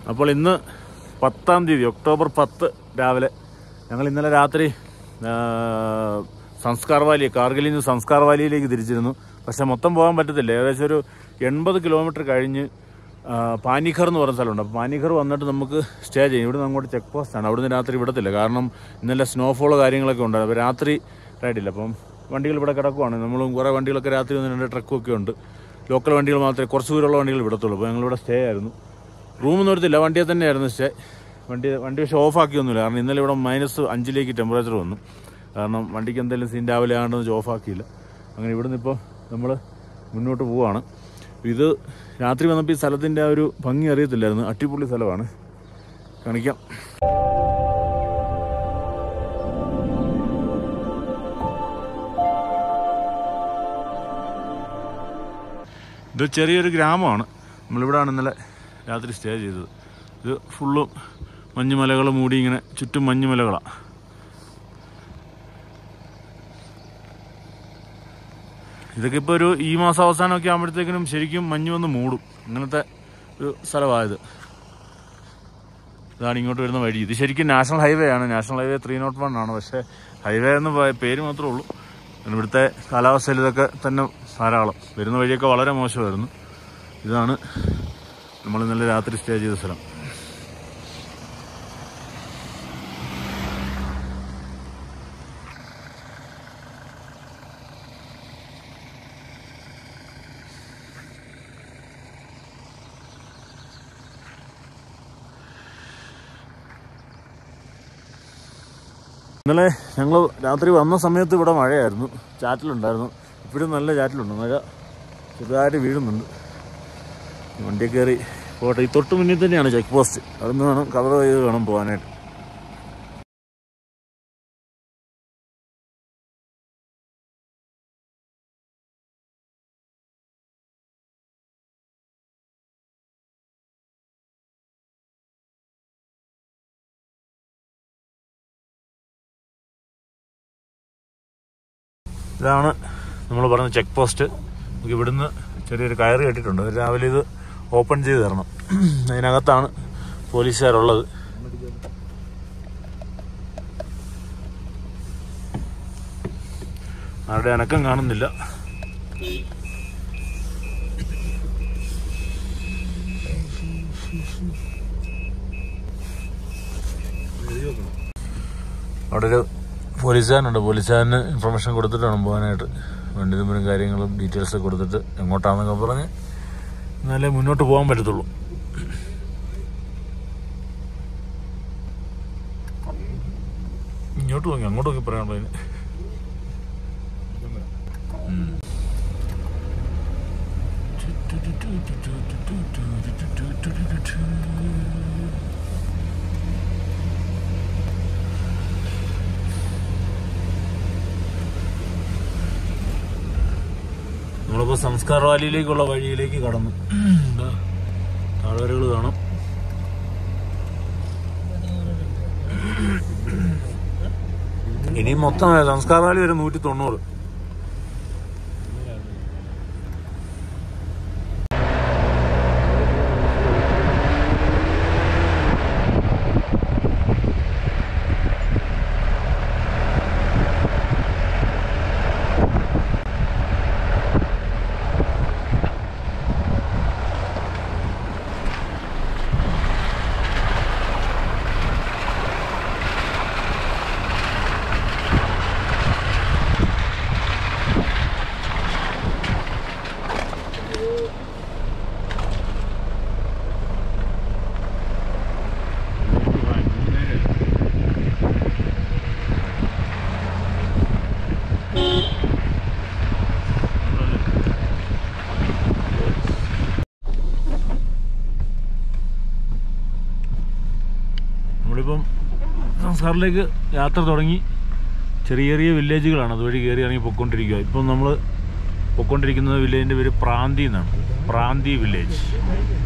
അപ്പോൾ ഇന്ന് 10-ാം തീയതി ഒക്ടോബർ 10 രാവിലെ ഞങ്ങൾ ഇന്നലെ രാത്രി സംസ്കാർ വാലി, കാർഗിലിൽ നിന്ന് സംസ്കാർ വാലിയിലേക്ക് തിരിച്ചിരുന്നു. പക്ഷെ മൊത്തം പോകാൻ പറ്റത്തില്ല. ഏകദേശം ഒരു 80 കിലോമീറ്റർ കഴിഞ്ഞ് പാനിഘർ എന്ന് പറയുന്ന സ്ഥലമുണ്ട്. അപ്പോൾ പാനിഘർ വന്നിട്ട് നമുക്ക് സ്റ്റേ ചെയ്യും. ഇവിടുന്ന് അങ്ങോട്ട് ചെക്ക് പോസ്റ്റാണ്. അവിടുന്ന് രാത്രി വിടത്തില്ല. കാരണം ഇന്നലെ സ്നോഫോൾ കാര്യങ്ങളൊക്കെ ഉണ്ട്. അപ്പോൾ രാത്രി റൈഡില്ല. അപ്പം വണ്ടികൾ ഇവിടെ കിടക്കുവാണ്. നമ്മളും കുറേ വണ്ടികളൊക്കെ രാത്രി 1-2 ട്രക്കൊക്കെ ഉണ്ട്. ലോക്കൽ വണ്ടികൾ മാത്രമേ, കുറച്ച് ദൂരമുള്ള വണ്ടികൾ വിടത്തുള്ളൂ. അപ്പോൾ ഞങ്ങളിവിടെ സ്റ്റേ ആയിരുന്നു. റൂമൊന്നും എടുത്തില്ല, വണ്ടിയെ തന്നെയായിരുന്നു സ്റ്റേ. വണ്ടി പക്ഷേ ഓഫാക്കിയൊന്നുമില്ല. കാരണം ഇന്നലെ ഇവിടെ -5 ടെമ്പറേച്ചർ വന്നു. കാരണം വണ്ടിക്ക് എന്തെങ്കിലും സീൻ രാവിലെ ആണ്ടെന്ന് ഓഫാക്കിയില്ല. അങ്ങനെ ഇവിടുന്ന് ഇപ്പോൾ നമ്മൾ മുന്നോട്ട് പോവുകയാണ്. ഇത് രാത്രി വന്നപ്പോൾ ഈ സ്ഥലത്തിൻ്റെ ആ ഒരു ഭംഗി അറിയത്തില്ലായിരുന്നു. അടിപൊളി സ്ഥലമാണ്, കാണിക്കാം. ഇത് ചെറിയൊരു ഗ്രാമമാണ്. നമ്മളിവിടെയാണ് ഇന്നലെ രാത്രി സ്റ്റേ ചെയ്തത്. ഇത് ഫുള്ളും മഞ്ഞുമലകൾ മൂടി, ഇങ്ങനെ ചുറ്റും മഞ്ഞുമലകളാണ്. ഇതൊക്കെ ഇപ്പോൾ ഈ മാസം അവസാനമൊക്കെ ആകുമ്പോഴത്തേക്കിനും ശരിക്കും മഞ്ഞ് വന്ന് മൂടും. അങ്ങനത്തെ ഒരു സ്ഥലമായത്. ഇതാണ് ഇങ്ങോട്ട് വരുന്ന വഴി. ഇത് ശരിക്കും നാഷണൽ ഹൈവേ ആണ്. നാഷണൽ ഹൈവേ 301 ആണ്. പക്ഷേ ഹൈവേ എന്ന് പേര് മാത്രമേ ഉള്ളൂ. ഇവിടുത്തെ കാലാവസ്ഥയിൽ ഇതൊക്കെ തന്നെ ധാരാളം. വരുന്ന വഴിയൊക്കെ വളരെ മോശമായിരുന്നു. ഇതാണ് നമ്മൾ ഇന്നലെ രാത്രി സ്റ്റേ ചെയ്ത സ്ഥലം. ഇന്നലെ ഞങ്ങൾ രാത്രി വന്ന സമയത്ത് ഇവിടെ മഴയായിരുന്നു, ചാറ്റലുണ്ടായിരുന്നു. ഇപ്പോഴും നല്ല ചാറ്റലുണ്ട്. മഴ ചെറുതായിട്ട് വീഴുന്നുണ്ട്. വണ്ടി കയറി പോട്ടെ. ഈ തൊട്ട് മുന്നിൽ തന്നെയാണ് ചെക്ക് പോസ്റ്റ്. അവിടെ നിന്ന് വേണം, കവർ ചെയ്ത് വേണം പോകാനായിട്ട്. ഇതാണ് നമ്മൾ പറഞ്ഞ ചെക്ക് പോസ്റ്റ്. നമുക്ക് ഇവിടുന്ന് ചെറിയൊരു കയറ് കെട്ടിയിട്ടുണ്ട്. രാവിലെ ഇത് ഓപ്പൺ ചെയ്ത് തരണം. അതിനകത്താണ് പോലീസുകാരുള്ളത്. ആരുടെ അനക്കം കാണുന്നില്ല. അവിടെ ഒരു പോലീസുകാരനുണ്ട്. പോലീസുകാരന് ഇൻഫർമേഷൻ കൊടുത്തിട്ട് വേണം പോകാനായിട്ട്. വണ്ടി നമ്പറും കാര്യങ്ങളും ഡീറ്റെയിൽസൊക്കെ കൊടുത്തിട്ട് എങ്ങോട്ടാണെന്നൊക്കെ പറഞ്ഞ് എന്നാലേ മുന്നോട്ട് പോകാൻ പറ്റത്തുള്ളൂ. ഇങ്ങോട്ട് നോക്കി അങ്ങോട്ട് നോക്കി പറയാനുള്ളൂ അതിന്. നമ്മളിപ്പോൾ സംസ്കാർ വാലിയിലേക്കുള്ള വഴിയിലേക്ക് കടന്നു. താഴ്വരകൾ കാണാം. ഇനിയും മൊത്തം സംസ്കാർ വാലി വരെ 190. നമ്മളിപ്പം സംസ്കാറിലേക്ക് യാത്ര തുടങ്ങി. ചെറിയ ചെറിയ വില്ലേജുകളാണ് അതുവഴി കയറി ഇറങ്ങി പൊയ്ക്കൊണ്ടിരിക്കുക. ഇപ്പം നമ്മൾ പൊയ്ക്കൊണ്ടിരിക്കുന്നത് വില്ലേജിൻ്റെ പേര് പ്രാന്തി എന്നാണ്. പ്രാന്തി വില്ലേജ്.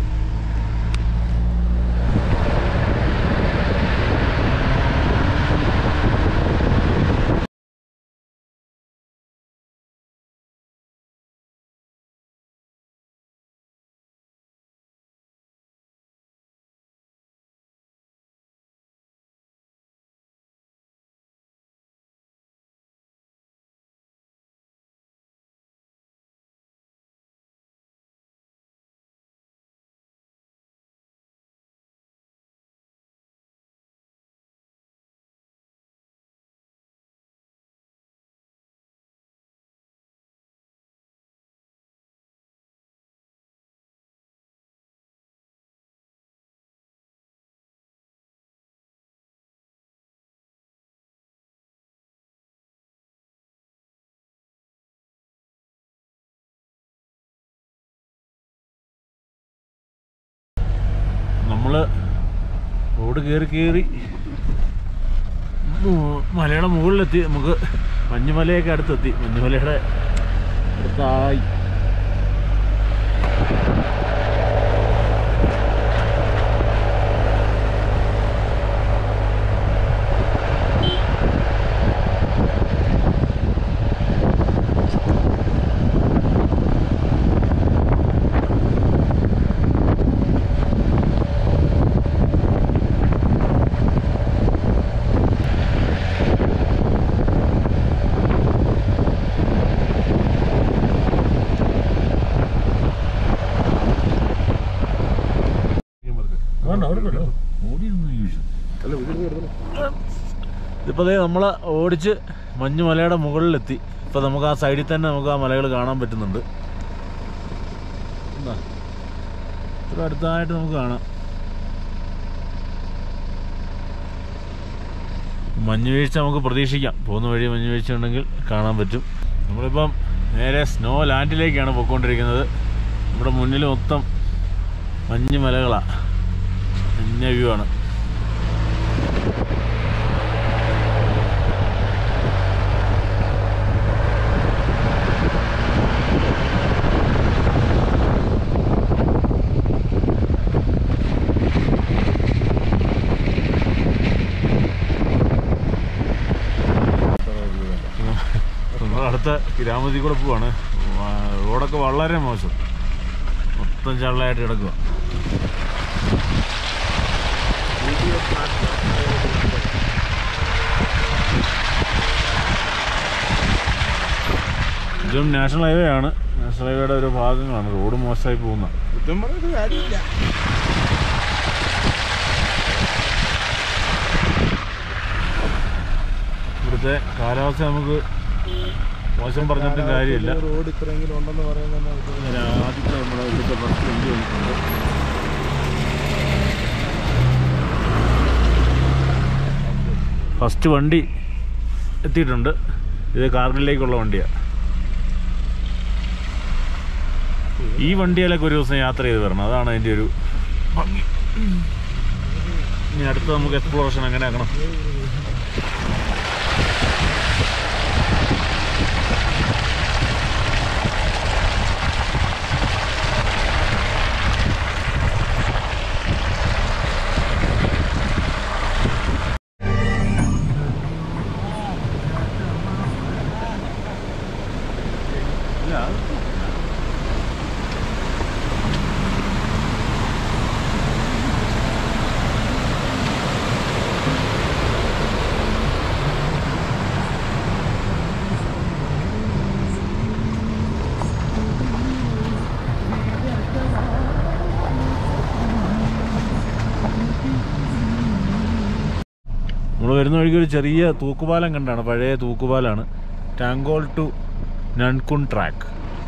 നമ്മൾ റോഡ് കയറി മലയുടെ മുകളിലെത്തി. നമുക്ക് മഞ്ഞുമലയൊക്കെ അടുത്തെത്തി. മഞ്ഞുമലയുടെ അടുത്തായി. ഇതിപ്പോൾ നമ്മൾ ഓടിച്ച് മഞ്ഞുമലയുടെ മുകളിലെത്തി. ഇപ്പോൾ നമുക്ക് ആ സൈഡിൽ തന്നെ നമുക്ക് ആ മലകൾ കാണാൻ പറ്റുന്നുണ്ട്. എന്താ ഇത്ര അടുത്തായിട്ട് നമുക്ക് കാണാം. മഞ്ഞുവീഴ്ച നമുക്ക് പ്രതീക്ഷിക്കാം. പോകുന്ന വഴി മഞ്ഞുവീഴ്ച ഉണ്ടെങ്കിൽ കാണാൻ പറ്റും. നമ്മളിപ്പം നേരെ സ്നോ ലാൻഡിലേക്കാണ് പോയിക്കൊണ്ടിരിക്കുന്നത്. നമ്മുടെ മുന്നിൽ മൊത്തം മഞ്ഞുമലകളാണ്. മഞ്ഞ വ്യൂ ആണ്. അടുത്ത ഗ്രാമത്തിൽ കൂടെ പോവാണ്. റോഡൊക്കെ വളരെ മോശം, മൊത്തം ചള്ളയായിട്ട് കിടക്കുക. ഇതും നാഷണൽ ഹൈവേ ആണ്. നാഷണൽ ഹൈവേയുടെ ഒരു ഭാഗങ്ങളാണ്. റോഡ് മോശമായി പോകുന്നത്. ഇവിടുത്തെ കാലാവസ്ഥ നമുക്ക് മോശം പറഞ്ഞിട്ടും കാര്യമില്ല. റോഡ് ഇത്രയെങ്കിലും ഉണ്ടെന്ന് പറയുന്നത് ആദ്യത്തെ നമ്മുടെ ഇവിടുത്തെ ഫസ്റ്റ് വണ്ടി വന്നിട്ടുണ്ട്. ഫസ്റ്റ് വണ്ടി എത്തിയിട്ടുണ്ട്. ഇത് കാർഗിലേക്കുള്ള വണ്ടിയാണ്. ഈ വണ്ടിയിലൊക്കെ ഒരു ദിവസം യാത്ര ചെയ്ത് വരണം. അതാണ് അതിൻ്റെ ഒരു ഭംഗി. ഇനി അടുത്ത് നമുക്ക് എക്സ്പ്ലോറേഷൻ എങ്ങനെ ആക്കണം. നമ്മൾ വരുന്ന വഴിക്ക് ഒരു ചെറിയ തൂക്കുപാലം കണ്ടാണ്. പഴയ തൂക്കുപാലാണ്. ടാങ്കോൾ ടു നൻകുൺ ട്രാക്ക്.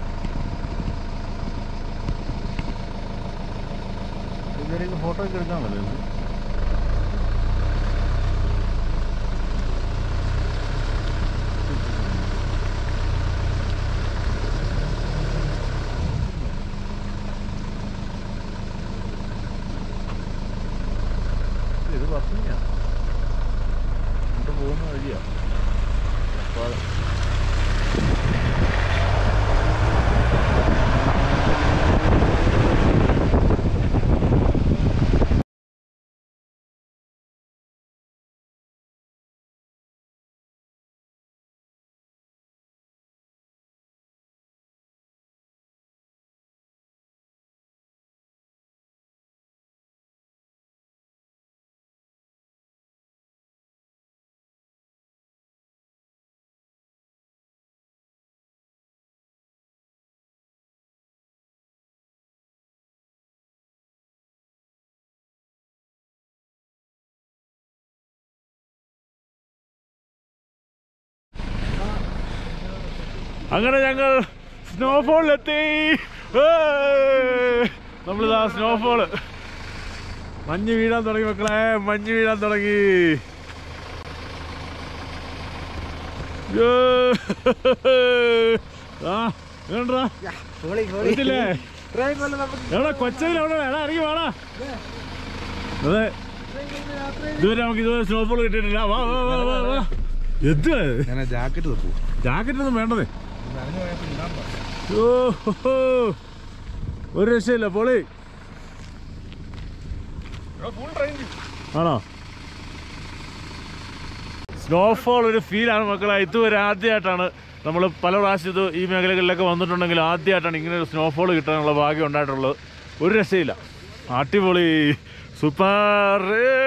ഫോട്ടോ ഒക്കെ എടുക്കാമല്ലോ. ഇത് പത്തിനാ പോകുന്ന വഴിയാണ്. അങ്ങനെ ഞങ്ങൾ സ്നോഫോളിലെത്തി. നമ്മളിതാ സ്നോഫോള്. മഞ്ഞ് വീഴാൻ തുടങ്ങി മക്കളെ, മഞ്ഞ് വീഴാൻ തുടങ്ങി. കൊച്ചയിൽ എവിടെ ഇറങ്ങി വേണ. അതെ ഇതുവരെ നമുക്ക് ഇതുവരെ സ്നോഫോൾ കിട്ടിയിട്ടില്ല. വാ വാ വാ വാ വാ. എന്ത് ജാക്കറ്റ് ഒന്നും വേണ്ടതേ. ഒരു രക്ഷയില്ല പൊളി. ആണോ? സ്നോഫോൾ ഒരു ഫീലാണ് മക്കളെ. ഇതുവരെ ആദ്യമായിട്ടാണ് നമ്മൾ പല പ്രാവശ്യം ഈ മേഖലകളിലൊക്കെ വന്നിട്ടുണ്ടെങ്കിൽ ആദ്യമായിട്ടാണ് ഇങ്ങനെ ഒരു സ്നോഫോൾ കിട്ടാനുള്ള ഭാഗ്യം ഉണ്ടായിട്ടുള്ളത്. ഒരു രക്ഷയില്ല. അടിപൊളി സൂപ്പർ.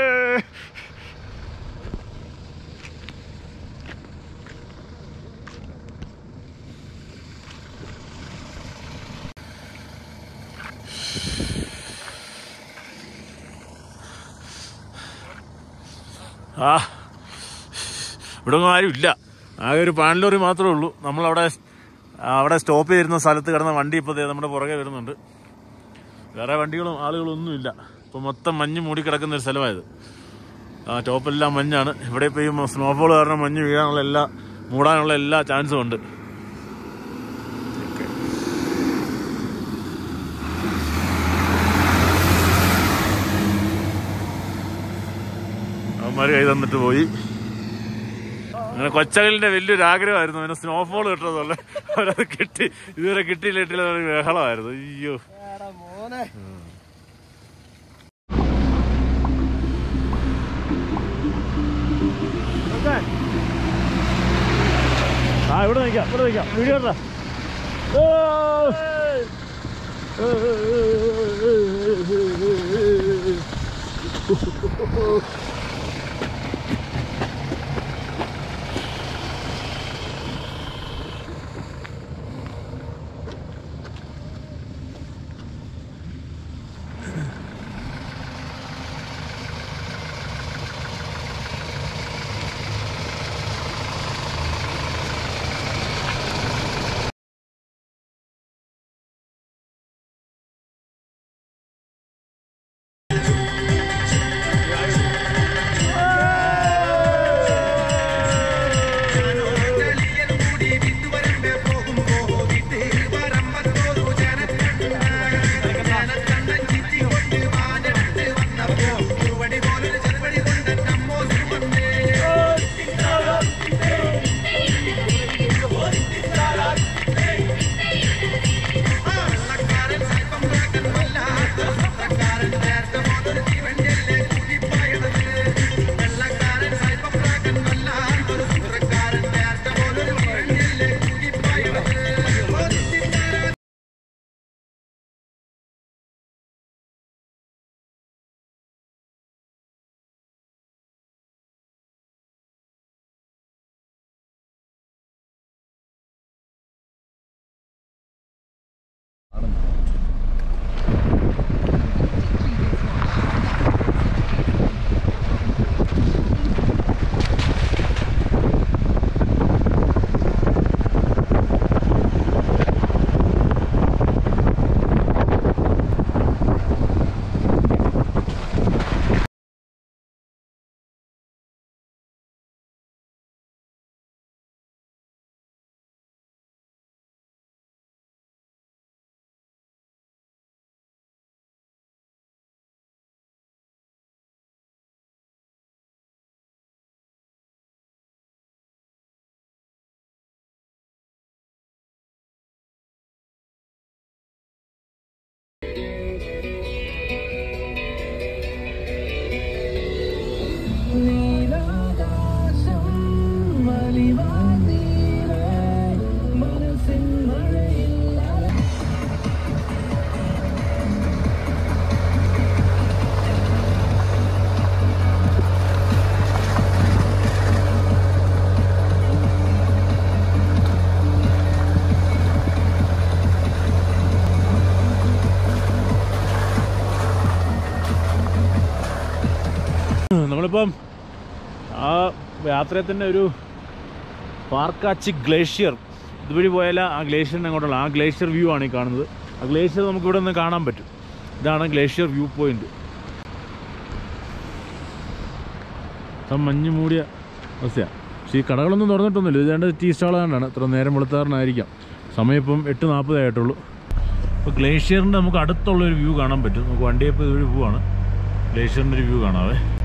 ഇവിടെ ഒന്നും ആരും ഇല്ല. ആകെ ഒരു പാനലോറി മാത്രമേ ഉള്ളൂ. നമ്മളവിടെ സ്റ്റോപ്പ് ചെയ്തിരുന്ന സ്ഥലത്ത് കിടന്ന വണ്ടി ഇപ്പോൾ നമ്മുടെ പുറകെ വരുന്നുണ്ട്. വേറെ വണ്ടികളും ആളുകളും ഒന്നുമില്ല. ഇപ്പോൾ മൊത്തം മഞ്ഞ് മൂടിക്കിടക്കുന്ന ഒരു സ്ഥലമായത്. ടോപ്പെല്ലാം മഞ്ഞാണ്. ഇവിടെ ഇപ്പോൾ ഈ സ്നോഫോൾ കാരണം മഞ്ഞ് വീഴാനുള്ള മൂടാനുള്ള എല്ലാ ചാൻസും ഉണ്ട്. അവന്മാർ കൈ തന്നിട്ട് പോയി. അങ്ങനെ കൊച്ചകലിന്റെ വലിയൊരു ആഗ്രഹമായിരുന്നു അവന് സ്നോഫോൾ കിട്ടുന്നതല്ല. അവരത് കിട്ടി. ഇതുവരെ കിട്ടിയില്ല ബഹളമായിരുന്നു. അയ്യോ ഇവിടെ നിൽക്കാം വീഡിയോ നമ്മളിപ്പം ആ യാത്രയിൽ തന്നെ ഒരു പാർക്കാച്ചി ഗ്ലേഷ്യർ ഇതുവഴി പോയാൽ ആ ഗ്ലേഷ്യറിന് അങ്ങോട്ടുള്ള ആ ഗ്ലേഷ്യർ വ്യൂ ആണ് ഈ കാണുന്നത്. ആ ഗ്ലേഷ്യർ നമുക്ക് ഇവിടെ നിന്ന് കാണാൻ പറ്റും. ഇതാണ് ഗ്ലേഷ്യർ വ്യൂ പോയിന്റ്. മഞ്ഞ് മൂടിയ അവസ്ഥയാണ്. പക്ഷേ ഈ കടകളൊന്നും തുറന്നിട്ടൊന്നുമില്ല. ഇതേണ്ട ടീ സ്റ്റാൾ കണ്ടാണ്. ഇത്ര നേരം വെളുത്താറിനായിരിക്കാം. സമയം ഇപ്പം 8:40 ആയിട്ടുള്ളൂ. അപ്പോൾ ഗ്ലേഷ്യറിൻ്റെ നമുക്ക് അടുത്തുള്ളൊരു വ്യൂ കാണാൻ പറ്റും. നമുക്ക് വണ്ടിയപ്പോൾ ഇതുവഴി പോവാണ്. ഗ്ലേഷ്യറിൻ്റെ ഒരു വ്യൂ കാണാവേ.